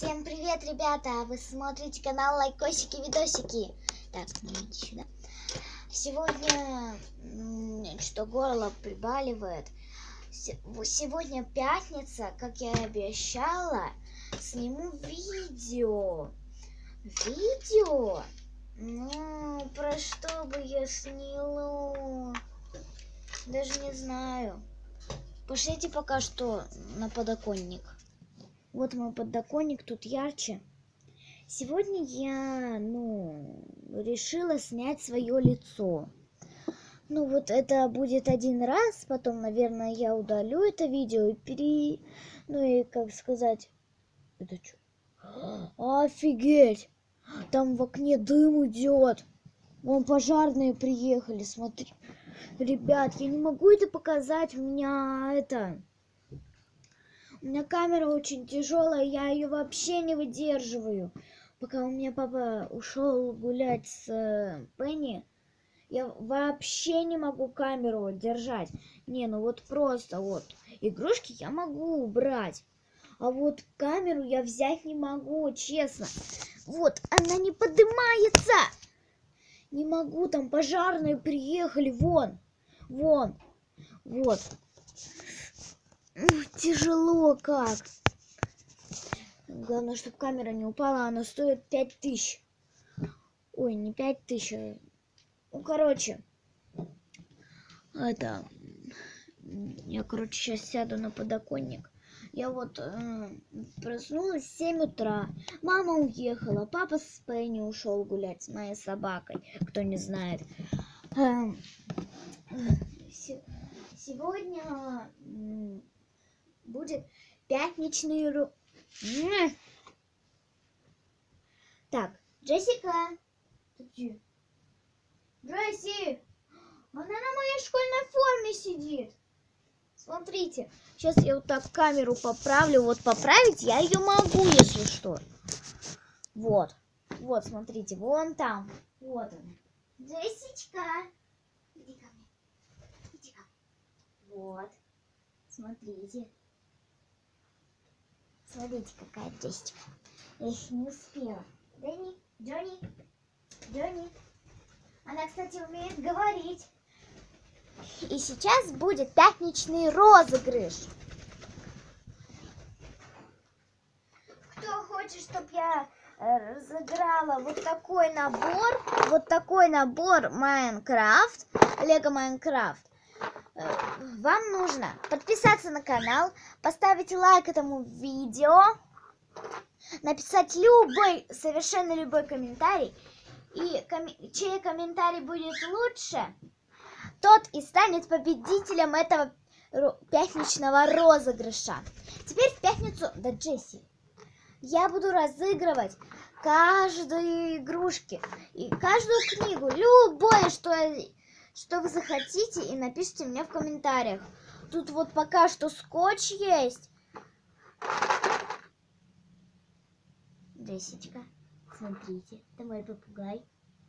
Всем привет, ребята! Вы смотрите канал Лайкосики Видосики. Так, смотрите сюда. Сегодня что горло прибаливает. Сегодня пятница, как я и обещала, сниму видео. Ну, про что бы я сняла? Даже не знаю. Пошлите пока что на подоконник. Вот мой подоконник, тут ярче. Сегодня я, решила снять свое лицо. Вот это будет один раз, потом, наверное, я удалю это видео и как сказать... Это что? Офигеть! Там в окне дым идет. Вон пожарные приехали, смотри. Ребят, я не могу это показать, у меня камера очень тяжелая, я ее вообще не выдерживаю. Пока у меня папа ушел гулять с Пенни, я вообще не могу камеру держать. Просто игрушки я могу убрать. А вот камеру я взять не могу, честно. Вот, она не поднимается. Не могу, там пожарные приехали, вон. Вот. Тяжело как. Главное, чтобы камера не упала. Она стоит 5000. Ой, не 5000. Короче. Я, сейчас сяду на подоконник. Я проснулась в 7 утра. Мама уехала. Папа с Пенни ушел гулять с моей собакой. Кто не знает. Сегодня будет пятничный... Так, Джессика. Джесси! Она на моей школьной форме сидит. Смотрите. Сейчас я вот так камеру поправлю. Вот поправить я ее могу, если что. Вот, смотрите. Вон там. Вот она. Джессичка. Иди ко мне. Вот. Смотрите. Смотрите, какая Джессика. Я еще не успела. Джонни. Она, кстати, умеет говорить. И сейчас будет пятничный розыгрыш. Кто хочет, чтобы я разыграла вот такой набор Майнкрафт, Лего Майнкрафт, вам нужно подписаться на канал, поставить лайк этому видео, написать совершенно любой комментарий, и чей комментарий будет лучше, тот и станет победителем этого пятничного розыгрыша. Теперь в пятницу, Джесси, я буду разыгрывать каждую игрушки и каждую книгу, любое, что вы захотите, и напишите мне в комментариях. Тут пока что скотч есть. Джессичка, смотрите, это мой попугай.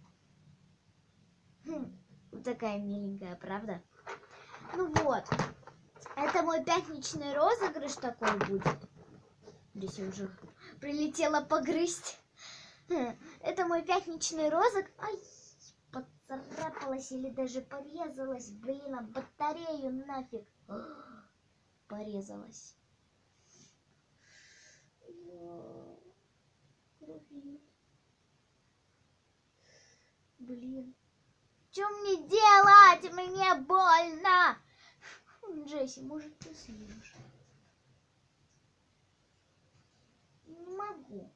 Вот такая миленькая, правда? Это мой пятничный розыгрыш такой будет. Здесь я уже прилетела погрызть. Это мой пятничный розыгрыш. Ай, поцарапалась или даже порезалась. Блин, а батарею нафиг. Порезалась. Блин. Что мне делать? Мне больно. Джесси, может, ты съешь? Не могу.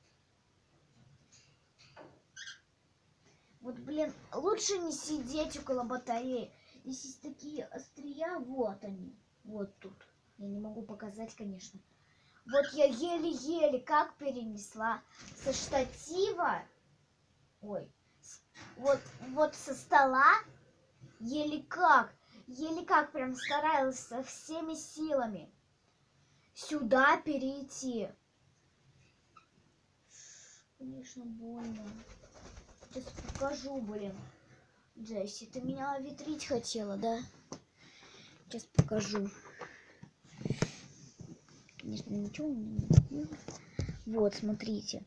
Лучше не сидеть около батареи. Здесь есть такие острия, вот они. Вот тут. Я не могу показать, конечно. Я еле-еле как перенесла со штатива. Ой. Со стола. Еле как прям старалась со всеми силами сюда перейти. Конечно, больно. Сейчас покажу, Джесси, ты меня ветрить хотела, да? Сейчас покажу. Конечно, ничего не Вот, смотрите.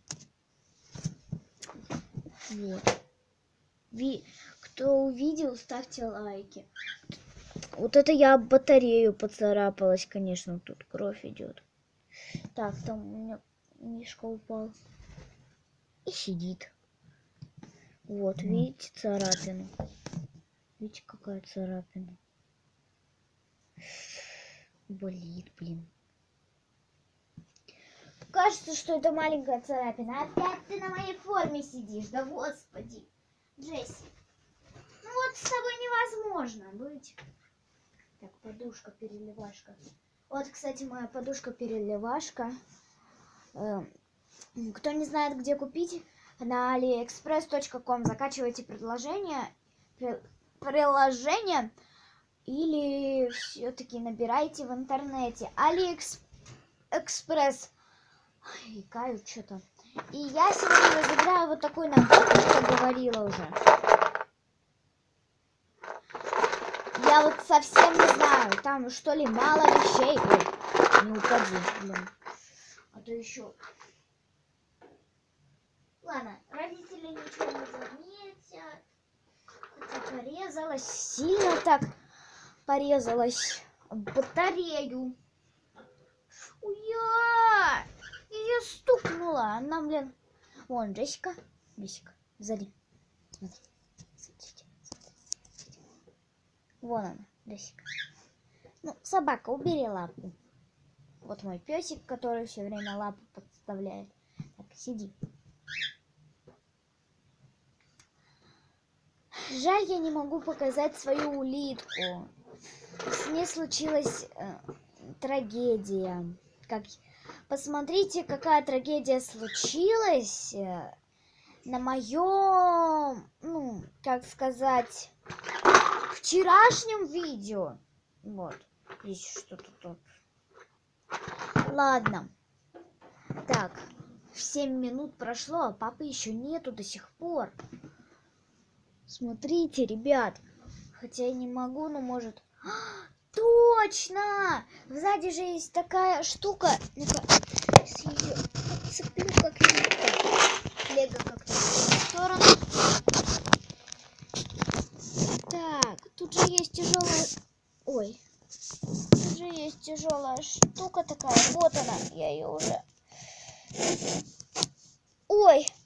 Вот. Кто увидел, ставьте лайки. Вот это я об батарею поцарапалась, конечно, тут кровь идет. Так, там у меня мишка упал. И сидит. Вот, видите царапину? Видите, какая царапина? Болит, блин. Кажется, что это маленькая царапина. Опять ты на моей форме сидишь. Да господи. Джесси. Ну вот с тобой невозможно быть. Так, подушка-переливашка. Вот, кстати, моя подушка-переливашка. Кто не знает, где купить, на aliexpress.com закачивайте приложение или все-таки набирайте в интернете AliExpress. Ой, каю что-то. И я сегодня разыграю вот такой набор, как говорила уже. Я вот совсем не знаю, там что ли мало вещей. Ой, не упади, блин. А то еще. Ладно, родители ничего не заметят. Хотя порезалась, сильно так порезалась батарею. Уя! Ее стукнула. Она, блин. Вон, Джессика. Джессика, сзади. Смотрите. Вон она, Джессика. Ну, собака, убери лапу. Вот мой песик, который все время лапу подставляет. Так, сиди. Жаль, я не могу показать свою улитку. С ней случилась трагедия. Посмотрите, какая трагедия случилась на моем, ну, как сказать, вчерашнем видео. Вот, здесь что-то тут. Ладно. Так, 7 минут прошло, а папы еще нету до сих пор. Смотрите, ребят. Хотя я не могу, но может... Точно! Сзади же есть такая штука. Ну-ка, ее подцеплю как-нибудь. Лего как-то в сторону. Так, тут же есть тяжелая... Ой. Тут же есть тяжелая штука такая. Вот она. Я ее уже... Ой!